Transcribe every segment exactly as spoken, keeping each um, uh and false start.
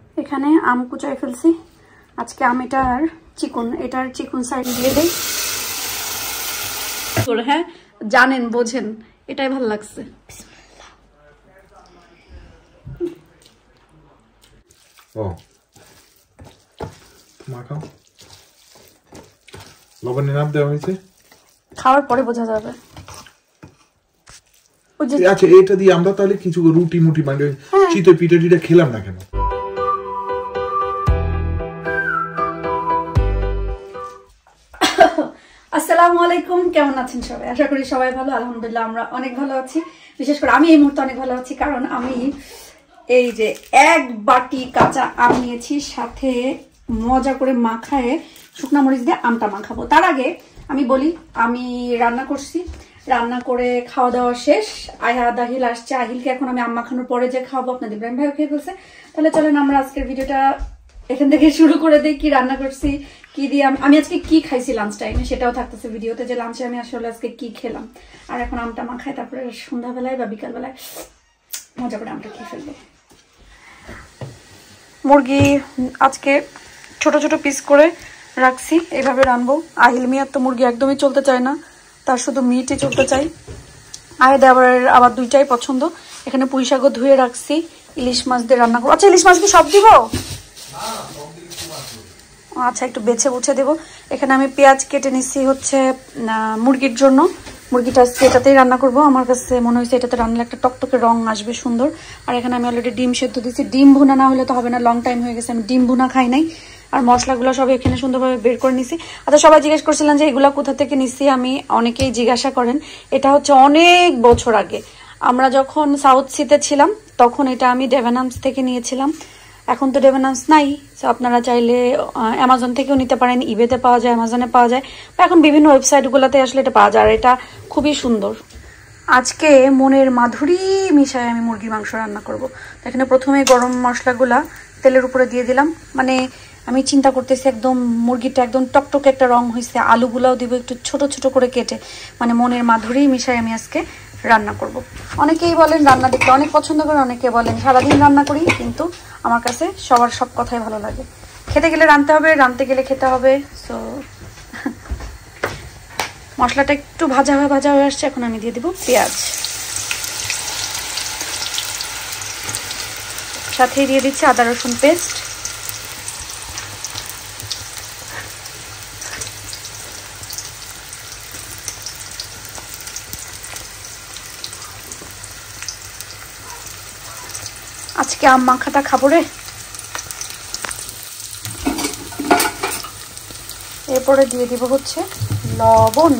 এখানে আম কুচাই ফেলছি। আজকে আম এটার চিকন, এটার চিকন সাইড দিয়ে দেই। হ্যাঁ জানেন বোঝেন, এটাই ভালো লাগছে। ও মাখাও, লবণের নাম দেওয়া হয়েছে, খাওয়ার পরে বোঝা যাবে। আচ্ছা এটা দিয়ে আমরা তাহলে কিছু রুটি মুটি মানে চিতই পিঠা টিটা খেলাম না কেন? আসসালামু আলাইকুম, কেমন আছেন সবাই? আশা করি সবাই ভালো। আলহামদুলিল্লাহ আমরা অনেক ভালো আছি। বিশেষ করে আমি এই মুহূর্তে অনেক ভালো আছি, কারণ আমি এই যে এক বাটি কাঁচা আম নিয়েছি, সাথে মজা করে মাখায়ে শুকনা মরিচ দিয়ে আমটা মাখাবো। তার আগে আমি বলি, আমি রান্না করছি, রান্না করে খাওয়া দাওয়া শেষ। আয়া দাহিল আসছে, আহিলকে এখন আমি আম মাখানোর পরে যে খাওয়াবো, আপনাদের ইব্রাহিম ভাইও খেয়ে ফেলছে। তাহলে চলেন আমরা আজকের ভিডিওটা এখান থেকে শুরু করে দিই। কি রান্না করছি, কি দিয়ে আমি আজকে কি খাইছি লাঞ্চ টাইমে, সেটাও থাকতেছে ভিডিওতে, যে লাঞ্চে আমি আসলে আজকে কি খেলাম। আর এখন আমটা মাখাই, তারপরে সন্ধ্যাবেলায় বা বিকালবেলায় মজা করে আমটা খেয়ে ফেলবো। মুরগি আজকে ছোট ছোট পিস করে রাখছি, এইভাবে রানবো। আহিল মিয়ার তো মুরগি একদমই চলতে চায় না, তার শুধু মিটই চলতে চাই। আহেদ আবার আবার দুইটাই পছন্দ। এখানে পুঁই শাকও ধুয়ে রাখছি, ইলিশ মাছ দিয়ে রান্না করবো। আচ্ছা ইলিশ মাছ কি সব দিব? আচ্ছা একটু বেছে বুছে দেবো। এখানে আমি পেঁয়াজ কেটে নিচ্ছি হচ্ছে মুরগির জন্য। মুরগিটা আজকে এটাতেই রান্না করব। আমার কাছে মনে হয়েছে এটাতে রান্নালে একটা টকটকে রং আসবে সুন্দর। আর এখানে আমি অলরেডি ডিম সেদ্ধ দিচ্ছি। ডিম ভুনা না হলে তো হবে না, লং টাইম হয়ে গেছে আমি ডিম ভুনা খাই নাই। আর মশলাগুলো সব এখানে সুন্দরভাবে বের করে নিছি। আচ্ছা সবাই জিজ্ঞেস করছিলেন যে এগুলা কোথা থেকে নিচ্ছি, আমি অনেকেই জিজ্ঞাসা করেন। এটা হচ্ছে অনেক বছর আগে আমরা যখন সাউথ সিতে ছিলাম, তখন এটা আমি ডেভেনান্স থেকে নিয়েছিলাম। এখন তো ডেভেনান্স নাই, তো আপনারা চাইলে অ্যামাজন থেকেও নিতে পারেন, ইবেতে পাওয়া যায়, অ্যামাজনে পাওয়া যায়, বা এখন বিভিন্ন ওয়েবসাইটগুলোতে আসলে এটা পাওয়া যায়। আর এটা খুবই সুন্দর। আজকে মনের মাধুরী মিশায় আমি মুরগির মাংস রান্না করব। এখানে প্রথমে গরম মশলাগুলা তেলের উপরে দিয়ে দিলাম। মানে আমি চিন্তা করতেছি একদম মুরগিটা একদম টকটকে একটা রং হয়েছে। আলুগুলাও দিব একটু ছোট ছোট করে কেটে, মানে মনের মাধুরী মিশায় আমি আজকে রান্না করব। অনেকেই বলেন রান্না দেখতে অনেক পছন্দ করে, অনেকে বলেন সারাদিন রান্না করি, কিন্তু আমার কাছে সবার সব কথাই ভালো লাগে। খেতে গেলে রাঁধতে হবে, রাঁধতে গেলে খেতে হবে। সো মশলাটা একটু ভাজা হয়ে ভাজা হয়ে আসছে, এখন আমি দিয়ে দিব পেঁয়াজ, সাথে দিয়ে দিচ্ছি আদা রসুন পেস্ট। আজকে আম মাখাটা খাবো রে। এরপরে দিয়ে দিব হচ্ছে লবণ,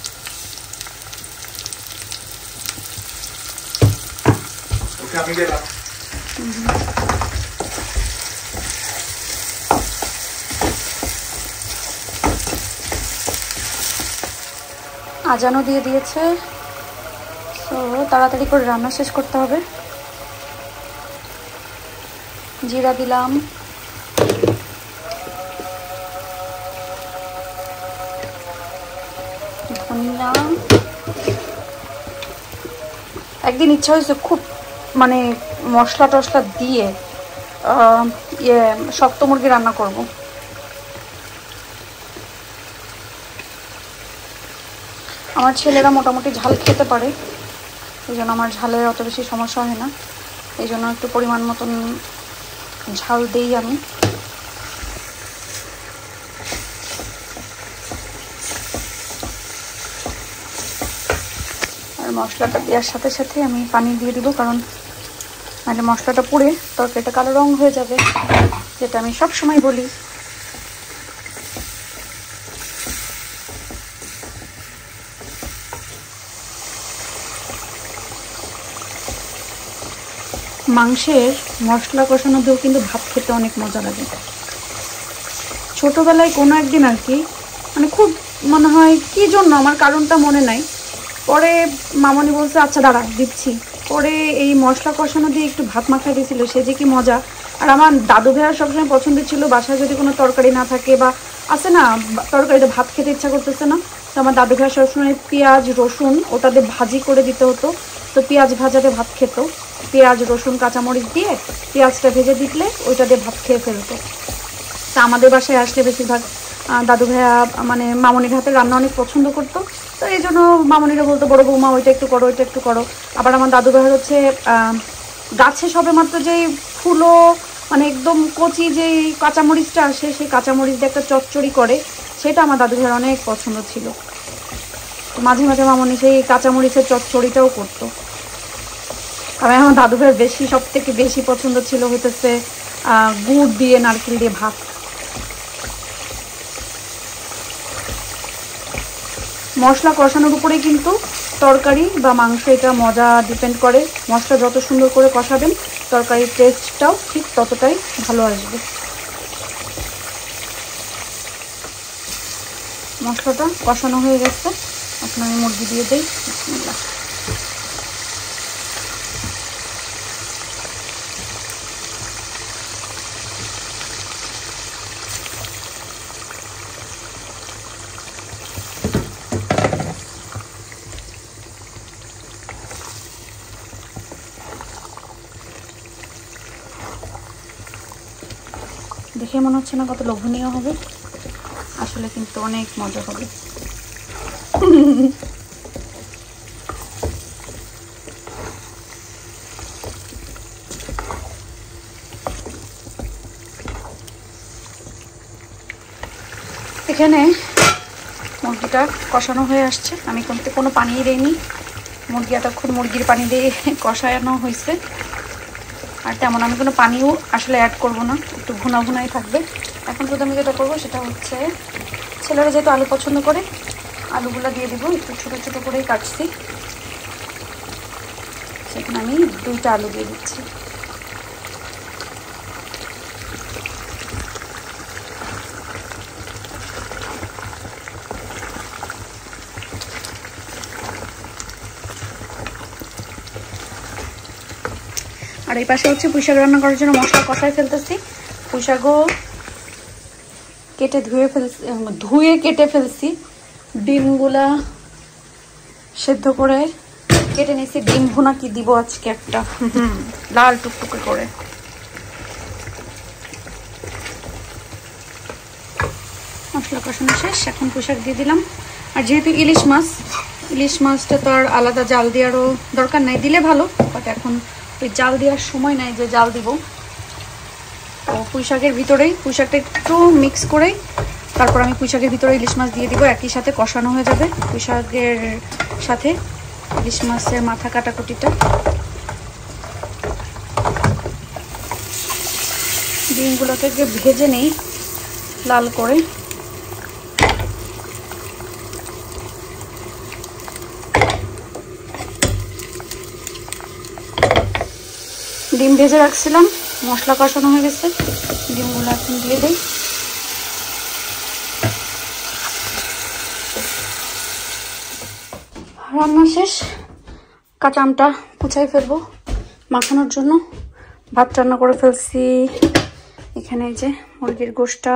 আজানও দিয়ে দিয়েছে। তো তাড়াতাড়ি করে রান্না শেষ করতে হবে। জিরা দিলাম, ধনিয়া। একদিন ইচ্ছা হয়েছে খুব মানে মশলা টশলা দিয়ে ইয়ে শক্ত মুরগি রান্না করব। আমার ছেলেরা মোটামুটি ঝাল খেতে পারে, এই জন্য আমার ঝালের অত বেশি সমস্যা হয় না। এই জন্য একটু পরিমাণ মতন ঝাল দেই আমি। আর মশলাটা দেওয়ার সাথে সাথে আমি পানি দিয়ে দিব, কারণ মানে মশলাটা পুড়ে তরকারিটা কালো রং হয়ে যাবে, যেটা আমি সব সময় বলি। মাংসের মশলা কষানো দিয়েও কিন্তু ভাত খেতে অনেক মজা লাগে। ছোটবেলায় কোনো একদিন আর কি, মানে খুব মনে হয় কি জন্য, আমার কারণটা মনে নাই, পরে মামনি বলছে আচ্ছা দাঁড়া দিচ্ছি, পরে এই মশলা কষানো দিয়ে একটু ভাত মাখাই দিয়েছিল, সে যে কি মজা। আর আমার দাদু ভাইয়ার সবসময় পছন্দ ছিল বাসায় যদি কোনো তরকারি না থাকে বা আছে না তরকারিতে ভাত খেতে ইচ্ছা করতেছে না, তো আমার দাদু ভাইয়া সবসময় পেঁয়াজ রসুন ওটাতে ভাজি করে দিতে হতো। তো পেঁয়াজ ভাজাতে ভাত খেত, পেঁয়াজ রসুন কাঁচামরিচ দিয়ে পেঁয়াজটা ভেজে দিলে ওইটা দিয়ে ভাত খেয়ে ফেলতো। তা আমাদের বাসায় আসলে বেশিরভাগ দাদু ভাইয়া মানে মামনির হাতে রান্না অনেক পছন্দ করতো, তো এই জন্য মামনিরা বলতো বড় বৌমা ওইটা একটু করো ওইটা একটু করো। আবার আমার দাদু ভাইয়ের হচ্ছে গাছে সবে মাত্র যেই ফুলো মানে একদম কচি যেই কাঁচামরিচটা আসে সেই কাঁচামরিচ দিয়ে একটা চচ্চড়ি করে, সেটা আমার দাদু ভাইয়ের অনেক পছন্দ ছিল। মাঝে মাঝে মামনি সেই কাঁচামরিচের চচ্চড়িটাও করতো। আর আমার দাদু ভাইয়ের বেশি সব থেকে বেশি পছন্দ ছিল হইতেছে গুড় দিয়ে নারকেল দিয়ে ভাত। মশলা কষানোর উপরে কিন্তু তরকারি বা মাংস এটা মজা ডিপেন্ড করে। মশলা যত সুন্দর করে কষাবেন তরকারির টেস্টটাও ঠিক ততটাই ভালো আসবে। মশলাটা কষানো হয়ে গেছে, এখন আমি মুরগি দিয়ে দিই। বিসমিল্লাহ। দেখে মনে হচ্ছে না কত লোভনীয় হবে, আসলে কিন্তু অনেক মজা হবে। এখানে মুরগিটা কষানো হয়ে আসছে, আমি কিন্তু কোনো পানি দেইনি, মুরগি এতক্ষণ মুরগির পানি দিয়ে কষানো হয়েছে। আর তেমন আমি কোনো পানিও আসলে অ্যাড করব না, একটু ভুনা ভুনাই থাকবে। এখন শুধু আমি যেটা করবো সেটা হচ্ছে ছেলেরা যেহেতু আলু পছন্দ করে আলুগুলো দিয়ে দিব, একটু ছোটো ছোটো করেই কাটছি, সেখানে আমি দুইটা আলু দিয়ে দিচ্ছি। আর এই পাশে হচ্ছে পুঁইশাক রান্না করার জন্য মশলা কষায় ফেলতেছি। পুঁইশাকও কেটে ধুয়ে ফেলছি, ধুয়ে কেটে ফেলছি। ডিমগুলা সেদ্ধ করে কেটে নিয়েছি। ডিম ভুনা কি দিব আজকে একটা, হুম লাল টুকটুকে করে। মশলা কষানো শেষ, এখন পুঁইশাক দিয়ে দিলাম। আর যেহেতু ইলিশ মাছ, ইলিশ মাছটা তো আর আলাদা জাল দেওয়ারও দরকার নাই, দিলে ভালো, বাট এখন ওই জাল দেওয়ার সময় নাই যে জাল দিব। তো পুঁইশাকের ভিতরেই পুঁইশাকটা একটু মিক্স করেই তারপর আমি পুঁইশাকের ভিতরে ইলিশ মাছ দিয়ে দিব, একই সাথে কষানো হয়ে যাবে পুঁইশাকের সাথে ইলিশ মাছের মাথা কাটাকুটিটা। ডিমগুলোকে ভেজে নেই লাল করে। ডিম ভেজে রাখছিলাম, মশলা কষানো হয়ে গেছে, ডিমগুলো এখন দিয়ে দিই। রান্না শেষ, কাঁচা আমটা কুচাই ফেলবো মাখানোর জন্য। ভাত রান্না করে ফেলছি। এখানে যে মুরগির গোশটা,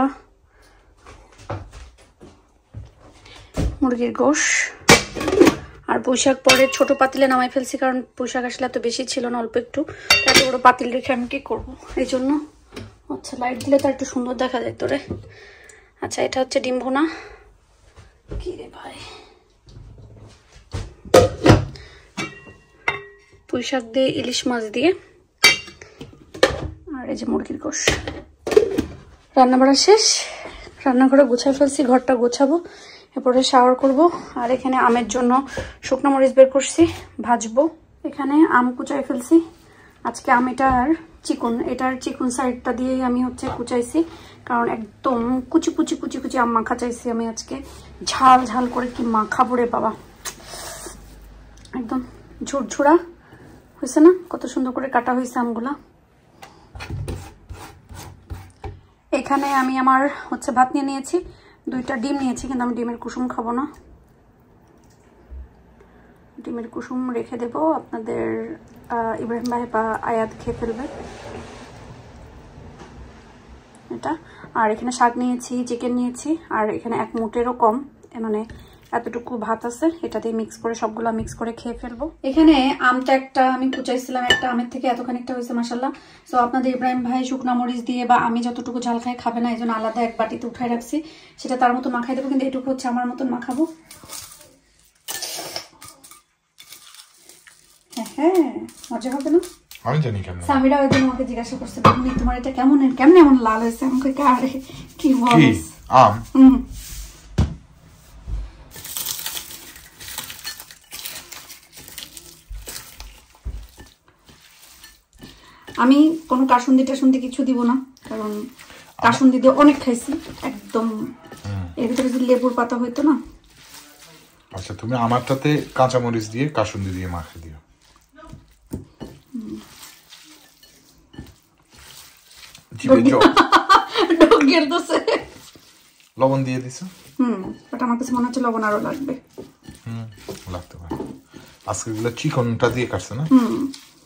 মুরগির গোশ আর পুঁইশাক পরে ছোট পাতিলে নামাই ফেলছি, কারণ পুঁইশাক আসলে এত বেশি ছিল না, অল্প একটু। এত বড় পাতিল রেখে আমি কি করবো, এই জন্য। আচ্ছা লাইট দিলে তো একটু সুন্দর দেখা যায় তোরে। আচ্ছা এটা হচ্ছে ডিম ভুনা। কি রে ভাই, পুঁইশাক দিয়ে ইলিশ মাছ দিয়ে আর এই যে মুরগির গোশ। রান্না বাড়া শেষ, রান্নাঘরে গোছাই ফেলছি, ঘরটা গোছাবো, এরপরে শাওয়ার করব। আর এখানে আমের জন্য শুকনো মরিচ বের করছি, ভাজবো। এখানে আম কুচাই ফেলছি। আজকে আম এটার চিকুন, এটার চিকুন সাইডটা দিয়েই আমি হচ্ছে কুচাইছি, কারণ একদম কুচি কুচি কুচি কুচি আম মাখা চাইছি আমি আজকে। ঝাল ঝাল করে কি মাখাবো রে বাবা, একদম ঝুরঝুরা হয়েছে না, কত সুন্দর করে কাটা হয়েছে আমগুলা। এখানে আমি আমার হচ্ছে ভাত নিয়ে নিয়েছি, দুইটা ডিম নিয়েছি, কিন্তু আমি ডিমের কুসুম খাবো না, ডিমের কুসুম রেখে দেব, আপনাদের ইব্রাহিম ভাই বা আয়াত খেয়ে ফেলবে এটা। আর এখানে শাক নিয়েছি, চিকেন নিয়েছি, আর এখানে এক মুঠেরও কম, মানে এতটুকু ভাত আছে, এটা দিয়ে মিক্স করে সবগুলা মিক্স করে খেয়ে ফেলবো। এখানে আমটা একটা আমি কুচাইছিলাম, একটা আমের থেকে এত খানিকটা হয়েছে মাশাআল্লাহ। সো আপনাদের ইব্রাহিম ভাই শুকনা মরিচ দিয়ে বা আমি যতটুকু ঝাল খাই খাবে না, এই জন্য আলাদা এক বাটিতে উঠাই রাখছি, সেটা তার মতো মাখাই দেবো, কিন্তু এটুকু হচ্ছে আমার মতন মাখাবো। হ্যাঁ হ্যাঁ মজা হবে না? আমি জানি কেমন। সামিরা ওই দিন আমাকে জিজ্ঞাসা করছে, তুমি তোমার এটা কেমন কেমন এমন লাল হয়েছে? আমাকে আরে কি বলিস আম। হুম আমি কোনো কাসুন্দি টাসুন্দি কিছু দিব না, কারণ কাসুন্দি দিয়ে অনেক খাইছি একদম। এর ভিতরে যদি লেবুর পাতা হইতো না। আচ্ছা তুমি আমারটাতে কাঁচা মরিচ দিয়ে কাসুন্দি দিয়ে মাখিয়ে দিও। লবণ দিয়ে দিছো? হুম বাট আমার কাছে মনে হচ্ছে লবণ আরো লাগবে। হুম লাগতে পারে, আজকে এগুলো চিকনটা দিয়ে কাটছে না। হুম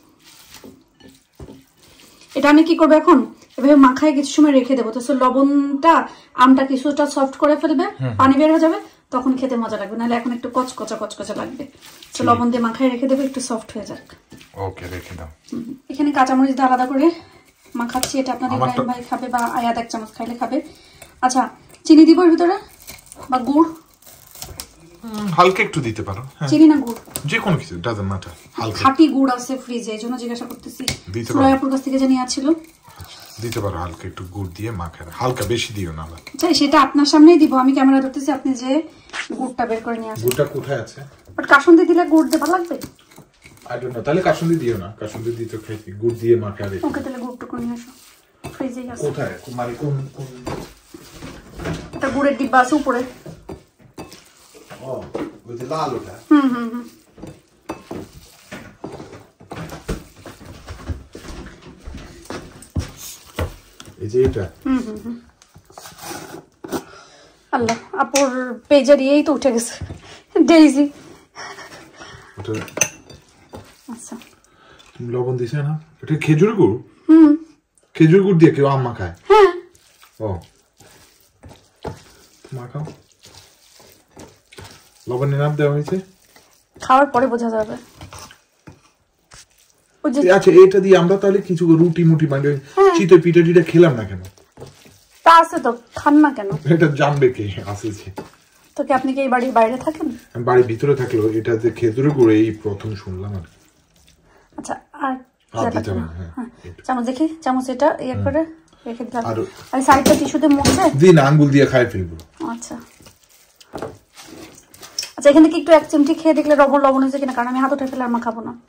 এটা আমি কি করবো এখন, এভাবে মাখায় কিছু সময় রেখে দেবো, তো লবণটা আমটা কিছুটা সফট করে ফেলবে, পানি বের হয়ে যাবে, তখন খেতে মজা লাগবে, নাহলে এখন একটু কচকচা কচকচা লাগবে। তো লবণ দিয়ে মাখায় রেখে দেবো, একটু সফট হয়ে যাক। ওকে রেখে দাও। এখানে কাঁচামরিচ দিয়ে আলাদা করে মাখাচ্ছি, এটা আপনাদের ইব্রাহিম ভাই খাবে বা আয়াত এক চামচ খাইলে খাবে। আচ্ছা চিনি দিব এর ভিতরে বা গুড়? হালকা একটু দিতে পারো। চিনি না গুড় যে কোনো কিছু, ডাজন্ট ম্যাটার। হালকা খাঁটি গুড় আছে ফ্রিজে, এজন্য জিজ্ঞাসা করতেছি। সুরাইয়াপুর কাছ থেকে জানি আছিল, দিতে পারো হালকা একটু গুড় দিয়ে মাখা, হালকা বেশি দিও না। আচ্ছা সেটা আপনার সামনেই দিব, আমি ক্যামেরা ধরতেছি, আপনি যে গুড়টা বের করে নিয়ে আসেন। গুড়টা কোথায় আছে? বাট কাসুন্দি দিলে গুড় দেবা লাগবে? আই ডোন্ট নো, তাহলে কাসুন্দি দিও না, কাসুন্দি দিতে খাইছি, গুড় দিয়ে মাখা রেখে। ওকে তাহলে গুড়টুকু নিয়ে আসো, ফ্রিজেই আছে। কোথায় মানে কোন কোন? এটা গুড়ের ডিব্বা আছে উপরে। ও ওই যে লাল ওটা। হুম হুম হুম এই যে এটা। হুম হুম হুম আল্লাহ আপুর পেজার এই তো উঠে গেছে ডেইজি। ওটা আচ্ছা তুমি লবণ দিছ না? এটা খেজুর গুড়? হুম খেজুর গুড় দিয়ে কেউ আম মাখায়? হ্যাঁ। ও মাখাও। লবণের নাম দেওয়া হয়েছে, খাওয়ার পরে বোঝা যাবে। আচ্ছা এটা দিয়ে আমরা তাহলে কিছু রুটি মুটি মানে চিতই পিঠা টিটা খেলাম না কেন? তা আছে তো, খান না কেন? এটা জানবে কে আছে? তো কি আপনি কি এই বাড়ির বাইরে থাকেন? আমি বাড়ির ভিতরে থাকলেও এটা যে খেজুরের গুড় এই প্রথম শুনলাম আর। আচ্ছা আর চামচ দেখি, চামচ এটা ইয়ে করে রেখে দিলাম, আর সাইডটা টিস্যুতে মুছে দিন আঙ্গুল দিয়ে খাই ফেলবো। আচ্ছা আচ্ছা এখান থেকে একটু এক চিমটি খেয়ে দেখলে লবণ লবণ হয়েছে কিনা, কারণ আমি হাত উঠে ফেলে আর মা খাবো না।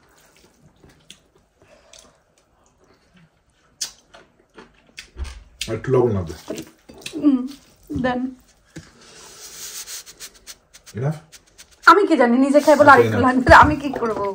একটু লবণ লাগবে দেন। এনাফ? আমি কি জানি, নিজে খাই বলে আরেকটু লাগবে, আমি কি করে বলবো?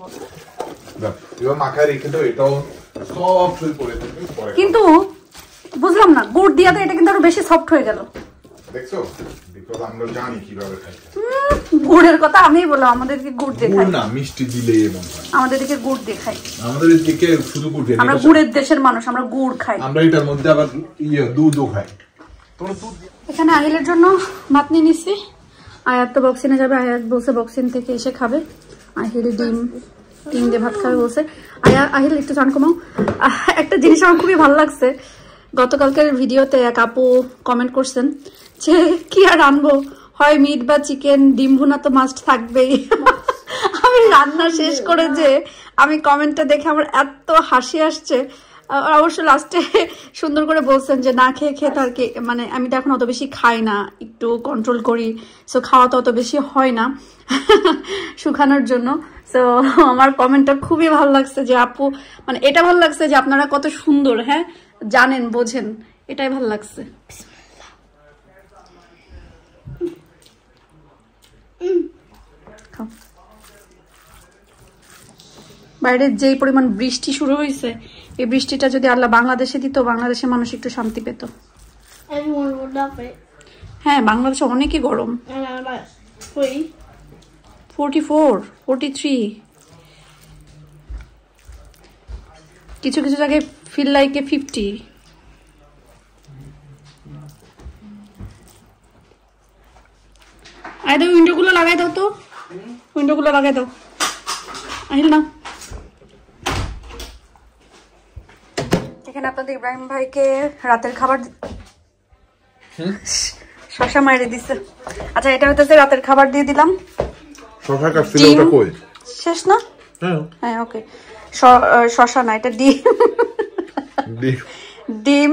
কিন্তু বুঝলাম না, গুড় দিয়াতে এটা কিন্তু আরো বেশি সফট হয়ে গেল। দেখছো, বিকজ আমরা জানি কিভাবে খাইতে। গুড়ের কথা আমি বললাম, আমাদেরকে গুড় দিয়ে খাই না, মিষ্টি দিলে এমন হয়। আমাদের দিকে গুড় দিয়ে খাই, আমাদের দিকে শুধু গুড় দিয়ে। আমরা গুড়ের দেশের মানুষ, আমরা গুড় খাই। আমরা এটার মধ্যে আবার ইয়ে দুধও খাই। তোমরা দুধ। এখানে আহিলের জন্য ভাত নিয়ে নিছি, আয়াত তো বক্সিনে যাবে, আয়াত বলছে বক্সিন থেকে এসে খাবে। আহিল ডিম ডিম দিয়ে ভাত খাবে বলছে। আয়া আহিল একটু চান কমাও। একটা জিনিস আমার খুবই ভালো লাগছে, গতকালকের ভিডিওতে এক আপু কমেন্ট করছেন যে কি আর আনবো, হয় মিট বা চিকেন, ডিম ভুনা তো মাস্ট থাকবেই। আমি রান্না শেষ করে যে আমি কমেন্টটা দেখে আমার এত হাসি আসছে। অবশ্য লাস্টে সুন্দর করে বলছেন যে না খেয়ে খেয়ে তার কি মানে আমি তো এখন অত বেশি খাই না, একটু কন্ট্রোল করি, সো খাওয়া তো অত বেশি হয় না শুকানোর জন্য। সো আমার কমেন্টটা খুবই ভালো লাগছে যে আপু মানে এটা ভালো লাগছে যে আপনারা কত সুন্দর, হ্যাঁ জানেন বোঝেন, এটাই ভালো লাগছে। বাইরে যেই পরিমাণ বৃষ্টি শুরু হয়েছে, এই বৃষ্টিটা যদি আল্লাহ বাংলাদেশে দিত, বাংলাদেশের মানুষ একটু শান্তি পেত। হ্যাঁ বাংলাদেশে অনেকই গরম, ফোরটি ফোর ফোরটি থ্রি, কিছু কিছু জায়গায় ফিল লাইকে ফিফটি। আয় দাও, উইন্ডো গুলো লাগাই দাও তো, উইন্ডো গুলো লাগাই দাও। আহিল না, এখানে আপনাদের ইব্রাহিম ভাইকে রাতের খাবার শশা মাইরে দিছে। আচ্ছা, এটা হইতেছে রাতের খাবার দিয়ে দিলাম। শশা কাটছিল ওটা কই? শেষ না? হ্যাঁ হ্যাঁ, ওকে। শশা না, এটা ডিম। ডিম, ডিম,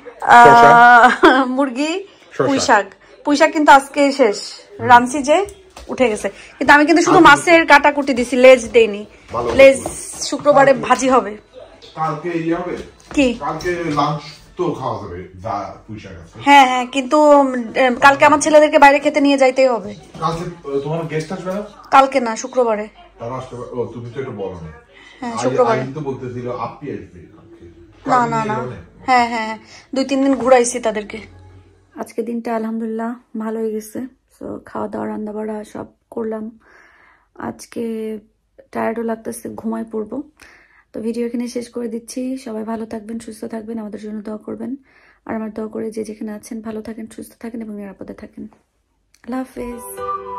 মুরগি, পুঁই শাক। পুঁই শাক কিন্তু আজকে শেষ, রানছি যে উঠে গেছে। কিন্তু আমি কিন্তু শুধু মাছের কাটাকুটি দিছি, লেজ দেইনি। লেজ শুক্রবারে ভাজি হবে। কালকে ইয়ে হবে কি? কালকে লাঞ্চ তো খাওয়া যাবে, যা পুঁই শাক আছে। হ্যাঁ হ্যাঁ, কিন্তু কালকে আমার ছেলেদেরকে বাইরে খেতে নিয়ে যাইতেই হবে। কালকে তোমার গেস্ট আসবে না? কালকে না, শুক্রবারে। তারা আসতে পারে। ও, তুমি তো এটা বলো না। হ্যাঁ, শুক্রবারে। আমি তো বলতেছিল আপনি আসবে। না না না, হ্যাঁ হ্যাঁ, দুই তিন দিন ঘুরাইছি তাদেরকে। আজকে দিনটা আলহামদুলিল্লাহ ভালো হয়ে গেছে। তো খাওয়া দাওয়া, রান্না বাড়া সব করলাম। আজকে টায়ার্ডও লাগতেছে, ঘুমাই পড়বো। তো ভিডিও এখানে শেষ করে দিচ্ছি। সবাই ভালো থাকবেন, সুস্থ থাকবেন, আমাদের জন্য দোয়া করবেন। আর আমার দোয়া করে যে যেখানে আছেন ভালো থাকেন, সুস্থ থাকেন এবং নিরাপদে থাকেন। আল্লাহ হাফেজ।